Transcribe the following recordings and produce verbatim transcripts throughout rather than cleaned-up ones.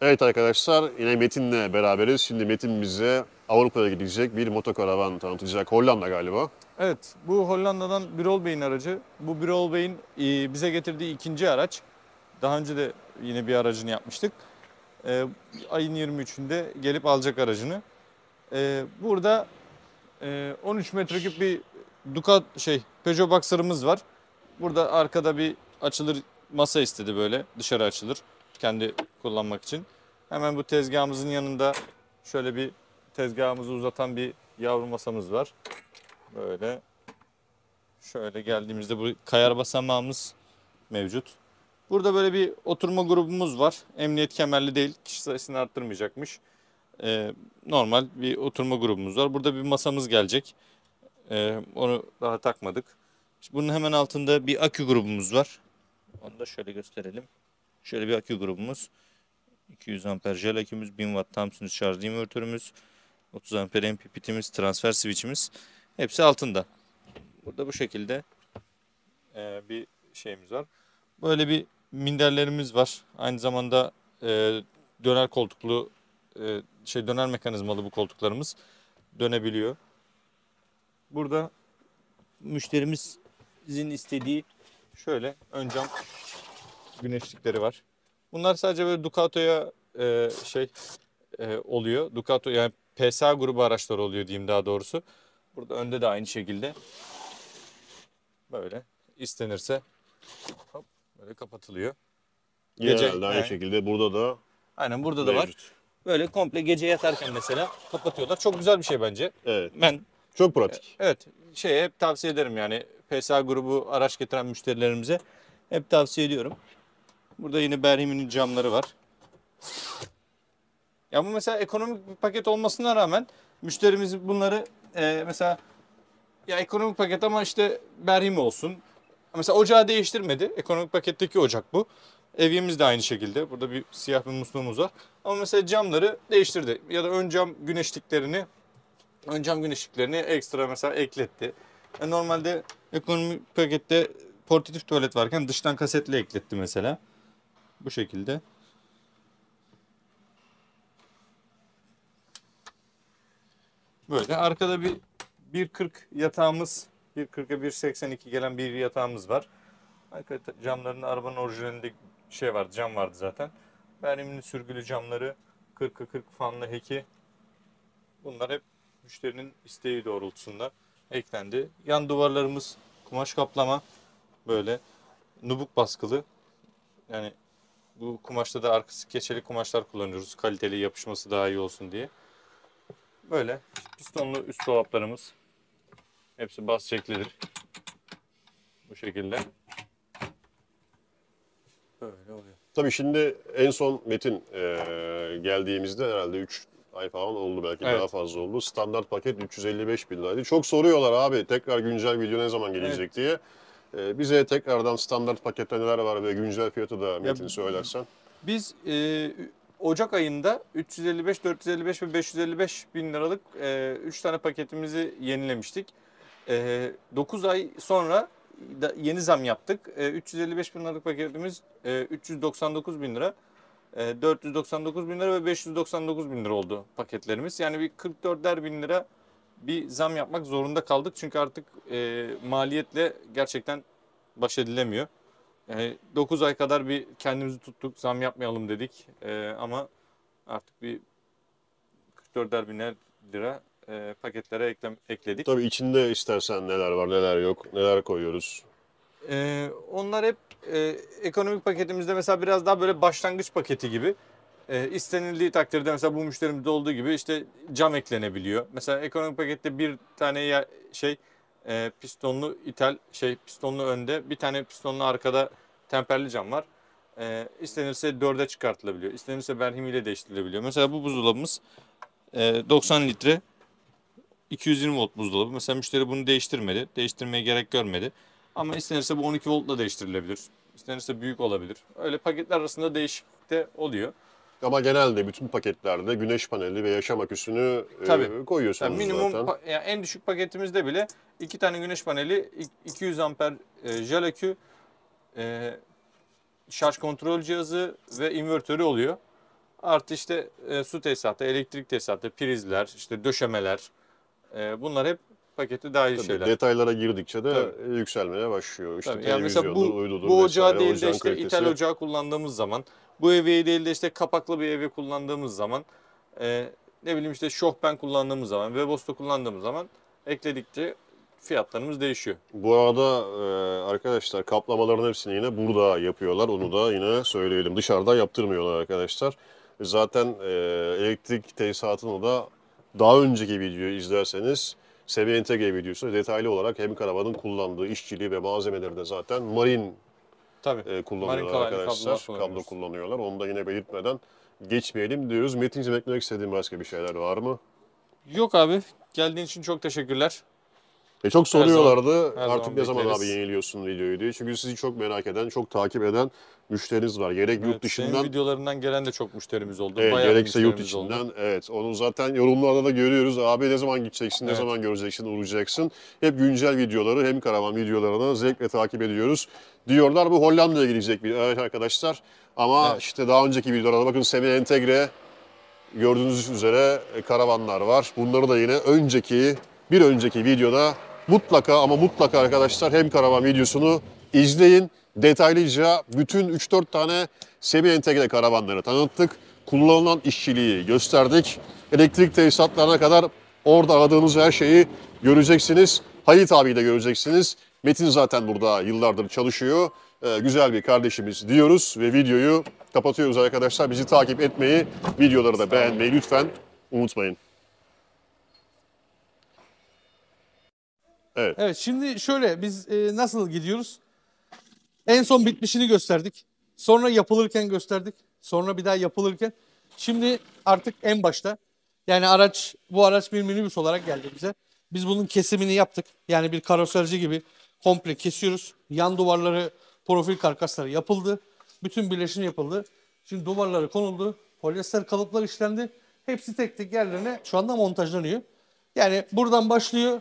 Evet arkadaşlar, yine Metin'le beraberiz. Şimdi Metin bize Avrupa'ya gidecek bir motokaravan tanıtacak. Hollanda galiba. Evet, bu Hollanda'dan Birol Bey'in aracı. Bu Birol Bey'in e, bize getirdiği ikinci araç. Daha önce de yine bir aracını yapmıştık. E, ayın yirmi üçünde gelip alacak aracını. E, burada e, on üç metreküp bir Ducat şey Peugeot Boxer'ımız var. Burada arkada bir açılır masa istedi, böyle dışarı açılır kendi kullanmak için. Hemen bu tezgahımızın yanında şöyle bir tezgahımızı uzatan bir yavru masamız var. Böyle. Şöyle geldiğimizde bu kayar basamağımız mevcut. Burada böyle bir oturma grubumuz var. Emniyet kemerli değil. Kişi sayısını arttırmayacakmış. Ee, normal bir oturma grubumuz var. Burada bir masamız gelecek. Ee, onu daha takmadık. İşte bunun hemen altında bir akü grubumuz var. Onu da şöyle gösterelim. Şöyle bir akü grubumuz. iki yüz amper jel akümüz, bin watt tam sinüs şarj invertörümüz, otuz amper M P P T'imiz, transfer switch'imiz. Hepsi altında. Burada bu şekilde e, bir şeyimiz var. Böyle bir minderlerimiz var. Aynı zamanda e, döner koltuklu e, şey döner mekanizmalı bu koltuklarımız dönebiliyor. Burada müşterimizin istediği şöyle ön cam güneşlikleri var. Bunlar sadece böyle Ducato'ya e, şey e, oluyor. Ducato yani P S A grubu araçlar oluyor diyeyim daha doğrusu. Burada önde de aynı şekilde böyle istenirse hop, böyle kapatılıyor. Gece Genelde aynı he, şekilde burada da aynen burada da var. mevcut. Böyle komple gece yatarken mesela kapatıyorlar. Çok güzel bir şey bence. Evet. Ben Çok pratik. evet şeye hep tavsiye ederim, yani P S A grubu araç getiren müşterilerimize hep tavsiye ediyorum. Burada yine Berhim'in camları var. Ya bu mesela ekonomik bir paket olmasına rağmen müşterimiz bunları e, mesela ya ekonomik paket ama işte Berhim olsun. Mesela ocağı değiştirmedi. Ekonomik paketteki ocak bu. Evyemiz de aynı şekilde. Burada bir siyah bir musluğumuz var. Ama mesela camları değiştirdi. Ya da ön cam güneşliklerini ön cam güneşliklerini ekstra mesela ekletti. E normalde ekonomik pakette portatif tuvalet varken dıştan kasetle ekletti mesela. Bu şekilde. Böyle arkada bir bir kırk yatağımız, bir kırka bir seksen iki gelen bir yatağımız var. Arka camlarının arabanın orijinalinde şey vardı, cam vardı zaten. Berlimin sürgülü camları, kırka kırk fanlı heki. Bunlar hep müşterinin isteği doğrultusunda eklendi. Yan duvarlarımız kumaş kaplama, böyle nubuk baskılı. Yani bu kumaşta da arkası keçeli kumaşlar kullanıyoruz. Kaliteli, yapışması daha iyi olsun diye. Böyle pistonlu üst dolaplarımız. Hepsi bas çeklidir. Bu şekilde. Böyle oluyor. Tabii şimdi en son Metin e, geldiğimizde herhalde üç ay falan oldu, belki Evet. daha fazla oldu. Standart paket üç yüz elli beş bin liraydı. Çok soruyorlar abi, tekrar güncel video ne zaman gelecek Evet. diye. E, bize tekrardan standart pakette neler var ve güncel fiyatı da Ya Metin söylersen. biz e, Ocak ayında üç yüz elli beş, dört yüz elli beş ve beş yüz elli beş bin liralık üç tane paketimizi yenilemiştik. E, dokuz ay sonra da yeni zam yaptık. E, üç yüz elli beş bin liralık paketimiz e, üç yüz doksan dokuz bin lira. E, dört yüz doksan dokuz bin lira ve beş yüz doksan dokuz bin lira oldu paketlerimiz. Yani bir kırk dörder bin lira bir zam yapmak zorunda kaldık. Çünkü artık e, maliyetle gerçekten baş edilemiyor. Yani dokuz ay kadar bir kendimizi tuttuk, zam yapmayalım dedik. Ee, ama artık bir kırk dörder biner lira e, paketlere eklem, ekledik. Tabii içinde istersen neler var neler yok, neler koyuyoruz. Ee, onlar hep e, ekonomik paketimizde mesela biraz daha böyle başlangıç paketi gibi. E, istenildiği takdirde mesela bu müşterimizde olduğu gibi işte cam eklenebiliyor. Mesela ekonomik pakette bir tane ya, şey e, pistonlu ithal şey pistonlu önde, bir tane pistonlu arkada temperli cam var. E, istenirse dörde çıkartılabiliyor. İstenirse berhimiyle değiştirilebiliyor. Mesela bu buzdolabımız e, doksan litre iki yüz yirmi volt buzdolabı. Mesela müşteri bunu değiştirmedi. Değiştirmeye gerek görmedi. Ama istenirse bu on iki voltla değiştirilebilir. İstenirse büyük olabilir. Öyle paketler arasında değişiklik de oluyor. Ama genelde bütün paketlerde güneş paneli ve yaşam aküsünü Tabii. e, Yani koyuyorsunuz minimum zaten. pa- yani en düşük paketimizde bile iki tane güneş paneli, iki yüz amper e, jel akü, e, şarj kontrol cihazı ve invertörü oluyor. Artı işte e, su tesisatı, elektrik tesisatı, prizler, işte döşemeler. E, bunlar hep pakete dahil Tabii şeyler. detaylara girdikçe de Tabii. yükselmeye başlıyor. İşte Tabii. Yani mesela televizyondur, bu uydudur bu ocağı vesaire. değil de Ocağın işte ithal kalitesi. ocağı kullandığımız zaman, bu evi değil de işte kapaklı bir evi kullandığımız zaman, e, ne bileyim işte şofben kullandığımız zaman, Webasto kullandığımız zaman ekledikçe fiyatlarımız değişiyor. Bu arada e, arkadaşlar kaplamaların hepsini yine burada yapıyorlar. Onu da yine söyleyelim. Dışarıdan yaptırmıyorlar arkadaşlar. Zaten e, elektrik tesisatını da daha önceki videoyu izlerseniz Semi Entegre videosu detaylı olarak hem karavanın kullandığı işçiliği ve malzemeleri de zaten Marin Tabii. e, Marin kullanıyorlar kalaylı kablolar arkadaşlar. Kablo kullanıyoruz. kullanıyorlar. Onu da yine belirtmeden geçmeyelim diyoruz. Metin'cim eklemek istediğin başka bir şeyler var mı? Yok abi. Geldiğin için çok teşekkürler. E çok Her zaman soruyorlardı her artık zaman ne zaman abi bekleriz. yeniliyorsun videoyu diye. Çünkü sizi çok merak eden, çok takip eden müşteriniz var. Gerek yurt Evet, senin dışından, videolarından gelen de çok müşterimiz oldu. evet, Bayağı bir gerekse yurt müşterimiz oldu. içinden. Evet, onu zaten yorumlarda da görüyoruz. Abi ne zaman gideceksin, ne Evet. zaman göreceksin, uğrayacaksın. Hep güncel videoları, hem karavan videolarını zevkle takip ediyoruz. Diyorlar bu Hollanda'ya gidecek bir araç arkadaşlar. Ama Evet. işte daha önceki videolarda bakın Semi Entegre gördüğünüz üzere e, karavanlar var. Bunları da yine önceki, bir önceki videoda mutlaka ama mutlaka arkadaşlar hem karavan videosunu izleyin. Detaylıca bütün üç dört tane Semi Entegre karavanları tanıttık. Kullanılan işçiliği gösterdik. Elektrik tesisatlarına kadar orada aradığınız her şeyi göreceksiniz. Halit abiyi de göreceksiniz. Metin zaten burada yıllardır çalışıyor. Ee, güzel bir kardeşimiz diyoruz ve videoyu kapatıyoruz arkadaşlar. Bizi takip etmeyi, videoları da beğenmeyi lütfen unutmayın. Evet. Evet, şimdi şöyle biz e, nasıl gidiyoruz? En son bitmişini gösterdik. Sonra yapılırken gösterdik. Sonra bir daha yapılırken. Şimdi artık en başta. Yani araç, bu araç bir minibüs olarak geldi bize. Biz bunun kesimini yaptık. Yani bir karoserci gibi komple kesiyoruz. Yan duvarları, profil karkasları yapıldı. Bütün birleşim yapıldı. Şimdi duvarları konuldu. Polyester kalıplar işlendi. Hepsi tek tek yerlerine şu anda montajlanıyor. Yani buradan başlıyor.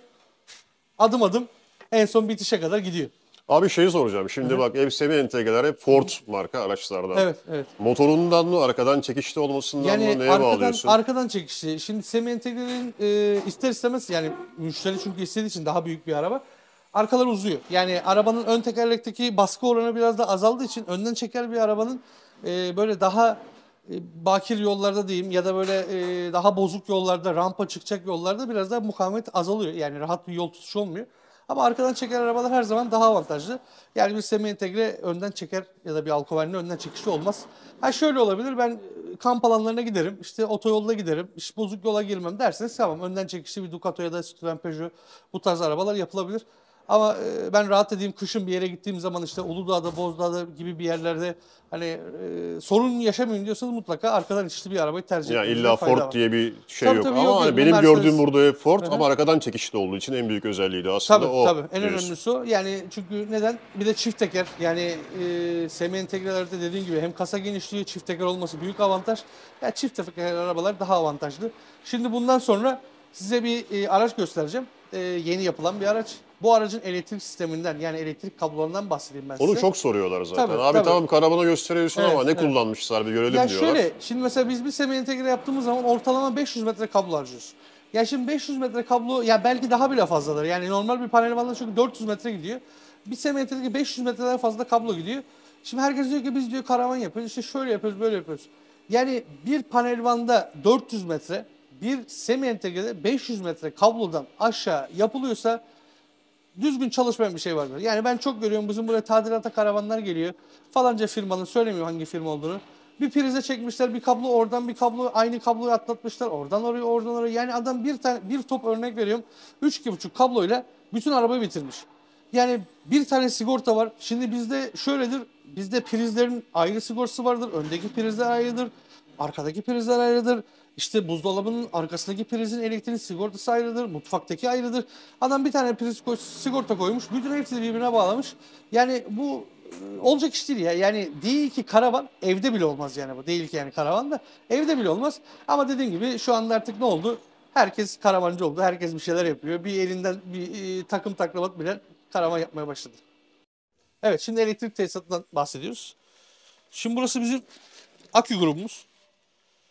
Adım adım en son bitişe kadar gidiyor. Abi şeyi soracağım. Şimdi bak ev Semi Entegreler hep Ford marka araçlardan. Evet, evet. Motorundan mı, arkadan çekişli olmasından Yani mı, neye arkadan bağlıyorsun? arkadan çekişli. Şimdi semi entegrelerin e, ister istemez yani müşteri çünkü istediği için daha büyük bir araba. Arkalar uzuyor. Yani arabanın ön tekerlekteki baskı oranı biraz da azaldığı için önden çeker bir arabanın e, böyle daha e, bakir yollarda diyeyim ya da böyle e, daha bozuk yollarda, rampa çıkacak yollarda biraz daha mukavemet azalıyor. Yani rahat bir yol tutuşu olmuyor. Ama arkadan çeken arabalar her zaman daha avantajlı. Yani bir semi entegre önden çeker ya da bir Alcover'in önden çekişli olmaz. Ha şöyle olabilir, ben e, kamp alanlarına giderim, işte otoyolda giderim, iş bozuk yola girmem derseniz tamam, önden çekişli bir Ducato ya da Citroen Peugeot, bu tarz arabalar yapılabilir. Ama e, ben rahat edeyim, kışın bir yere gittiğim zaman işte Uludağ'da, Bozdağ'da gibi bir yerlerde hani e, sorun yaşamayın diyorsanız mutlaka arkadan içli bir arabayı tercih Ya etmenizde illa fayda Ford var. diye bir şey Tabii yok. tabii, Ama yok, hani yok. Bu benim Mercedes. gördüğüm burada hep Ford Hı hı. ama arkadan çekişli olduğu için en büyük özelliği de aslında Tabii o. tabii, en diyorsun. önemlisi o. Yani çünkü neden? Bir de çift teker. Yani e, semi entegrelerde dediğim gibi hem kasa genişliği, çift teker olması büyük avantaj. Ya çift teker arabalar daha avantajlı. Şimdi bundan sonra size bir e, araç göstereceğim. E, yeni yapılan bir araç. Bu aracın elektrik sisteminden, yani elektrik kablolarından bahsedeyim ben Onu size. çok soruyorlar zaten. Tabii, Abi tabii. tamam karavana gösteriyorsun Evet, ama ne evet. kullanmışlar bir görelim Ya diyorlar. şöyle, şimdi mesela biz bir semi entegre yaptığımız zaman ortalama beş yüz metre kablo harcıyoruz. Ya şimdi beş yüz metre kablo, ya belki daha bile fazladır. Yani normal bir panel vanında çünkü dört yüz metre gidiyor. Bir semi entegre beş yüz metreden fazla kablo gidiyor. Şimdi herkes diyor ki biz diyor karavan yapıyoruz, işte şöyle yapıyoruz, böyle yapıyoruz. Yani bir panel vanda dört yüz metre, bir semi entegrede beş yüz metre kablodan aşağı yapılıyorsa düzgün çalışmayan bir şey vardır. Yani ben çok görüyorum, bizim buraya tadilata karavanlar geliyor. Falanca firmanın, söylemiyor hangi firma olduğunu. Bir prize çekmişler bir kablo, oradan bir kablo, aynı kabloyu atlatmışlar. Oradan oraya, oradan oraya. Yani adam bir tane bir top, örnek veriyorum, üç iki buçuk kabloyla bütün arabayı bitirmiş. Yani bir tane sigorta var. Şimdi bizde şöyledir. Bizde prizlerin ayrı sigortası vardır. Öndeki prizler ayrıdır. Arkadaki prizler ayrıdır. İşte buzdolabının arkasındaki prizin elektriğin sigortası ayrıdır. Mutfaktaki ayrıdır. Adam bir tane priz koy, sigorta koymuş. Bütün hepsini birbirine bağlamış. Yani bu e, olacak iş değil ya. Yani değil ki karavan evde bile olmaz yani bu. Değil ki yani karavan da evde bile olmaz. Ama dediğim gibi şu anda artık ne oldu? Herkes karavancı oldu. Herkes bir şeyler yapıyor. Bir elinden bir e, takım taklavat bilen karavan yapmaya başladı. Evet, şimdi elektrik tesisatından bahsediyoruz. Şimdi burası bizim akü grubumuz.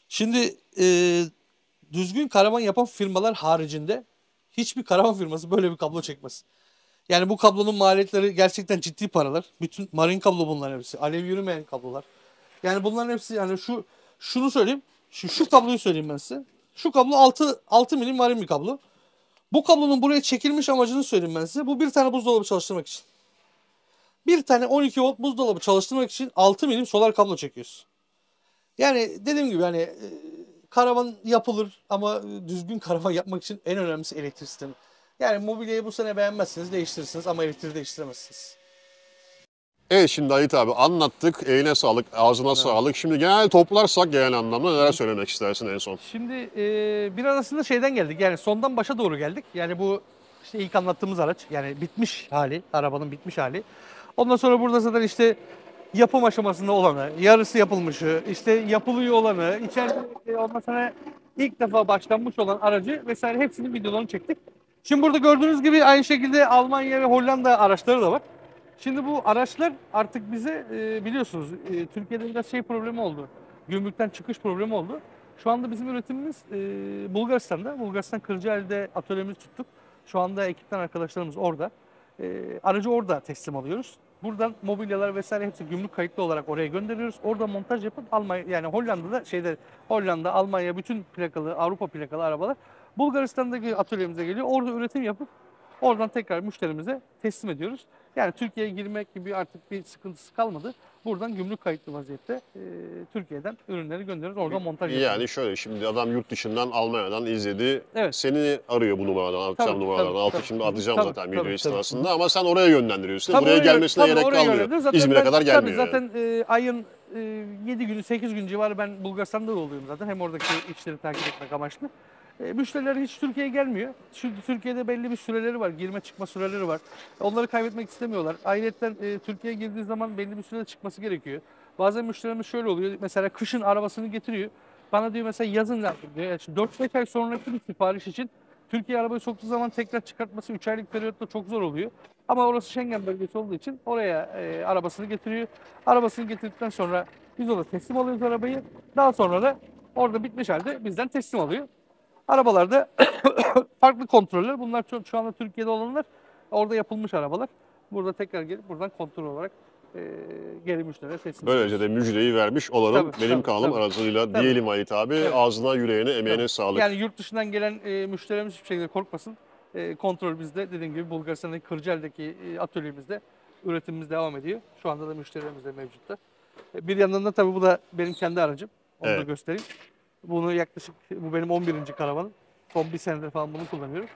Şimdi e, düzgün karavan yapan firmalar haricinde hiçbir karavan firması böyle bir kablo çekmez. Yani bu kablonun maliyetleri gerçekten ciddi paralar. Bütün marin kablo bunların hepsi. Alev yürümeyen kablolar. Yani bunların hepsi yani şu şunu söyleyeyim. Şu, şu kabloyu söyleyeyim ben size. Şu kablo altı altı milim marin bir kablo. Bu kablonun buraya çekilmiş amacını söyleyeyim ben size. Bu bir tane buzdolabı çalıştırmak için. Bir tane on iki volt buzdolabı çalıştırmak için altı milim solar kablo çekiyoruz. Yani dediğim gibi hani e, karavan yapılır ama düzgün karavan yapmak için en önemlisi elektrik sistemi. Yani mobilyayı bu sene beğenmezsiniz, değiştirirsiniz ama elektriği değiştiremezsiniz. Evet, şimdi Halit abi anlattık. Eline sağlık, ağzına sağlık. Şimdi genel toplarsak genel anlamda neler söylemek istersin en son? Şimdi e, biraz aslında şeyden geldik. Yani sondan başa doğru geldik. Yani bu işte ilk anlattığımız araç. Yani bitmiş hali. Arabanın bitmiş hali. Ondan sonra burada zaten işte yapım aşamasında olanı, yarısı yapılmışı, işte yapılıyor olanı, içeride e, ondan sonra ilk defa başlanmış olan aracı vesaire hepsinin videolarını çektik. Şimdi burada gördüğünüz gibi aynı şekilde Almanya ve Hollanda araçları da var. Şimdi bu araçlar artık bize e, biliyorsunuz e, Türkiye'de biraz şey problemi oldu. Gümrükten çıkış problemi oldu. Şu anda bizim üretimimiz e, Bulgaristan'da. Bulgaristan Kırcaali'de atölyemizi tuttuk. Şu anda ekipten arkadaşlarımız orada. E, aracı orada teslim alıyoruz. Buradan mobilyalar vesaire hepsi gümrük kayıtlı olarak oraya gönderiyoruz. Orada montaj yapıp Almanya yani Hollanda'da şeyde Hollanda, Almanya bütün plakalı Avrupa plakalı arabalar Bulgaristan'daki atölyemize geliyor. Orada üretim yapıp oradan tekrar müşterimize teslim ediyoruz. Yani Türkiye'ye girmek gibi artık bir sıkıntısı kalmadı. Buradan gümrük kayıtlı vaziyette e, Türkiye'den ürünleri gönderiyoruz. Oradan montaj yapıyoruz. Yani şöyle, şimdi adam yurt dışından, Almanya'dan izledi. Evet. Seni arıyor bu numaradan, atacağım Tabii, numaradan. tabii, Altı tabii. şimdi atacağım Tabii, zaten tabii, video tabii. esnasında ama sen oraya yönlendiriyorsun. Tabii Buraya oraya- gelmesine tabii gerek oraya kalmıyor. yönlendiririz. Zaten İzmir'e ben- kadar tabii gelmiyor yani. zaten e, ayın e, yedi günü sekiz gün civarı ben Bulgaristan'da da oluyorum zaten. Hem oradaki işleri takip etmek amaçlı. E, müşteriler hiç Türkiye'ye gelmiyor. Çünkü Türkiye'de belli bir süreleri var. Girme çıkma süreleri var. Onları kaybetmek istemiyorlar. Ayrıca e, Türkiye'ye girdiği zaman belli bir sürede çıkması gerekiyor. Bazen müşterimiz şöyle oluyor. Mesela kışın arabasını getiriyor. Bana diyor mesela yazın lazım diyor. Yani dört beş ay sonraki bir sipariş için Türkiye arabayı soktuğu zaman tekrar çıkartması üç aylık periyotta çok zor oluyor. Ama orası Schengen bölgesi olduğu için oraya e, arabasını getiriyor. Arabasını getirdikten sonra biz ona teslim alıyoruz arabayı. Daha sonra da orada bitmiş halde bizden teslim alıyor. Arabalarda farklı kontroller. Bunlar şu, şu anda Türkiye'de olanlar orada yapılmış arabalar. Burada tekrar gelip buradan kontrol olarak e, geri müşteriye teslim Böylece de müjdeyi vermiş olalım. Tabii, Benim tabii, kanalım tabii. aracılığıyla Tabii. diyelim Halit abi. Evet. Ağzına, yüreğine, emeğine Evet. sağlık. Yani yurt dışından gelen e, müşterimiz hiçbir şekilde korkmasın. E, kontrol bizde. Dediğim gibi Bulgaristan'daki Kırcaali'deki e, atölyemizde üretimimiz devam ediyor. Şu anda da müşterilerimiz de mevcutta. E, bir yandan da tabii bu da benim kendi aracım. Onu da Evet. göstereyim. Bunu yaklaşık, bu benim on birinci karavanım. Son bir senedir falan bunu kullanıyorum.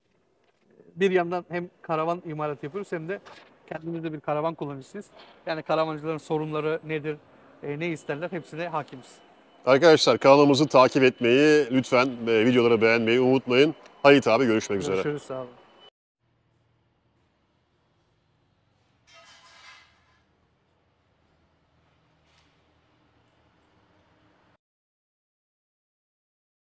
Bir yandan hem karavan imalatı yapıyoruz hem de kendimiz de bir karavan kullanıcısıyız. Yani karavancıların sorunları nedir, e, ne isterler hepsine hakimiz. Arkadaşlar kanalımızı takip etmeyi, lütfen e, videoları beğenmeyi unutmayın. Halit abi görüşmek üzere. Görüşürüz, sağ olun.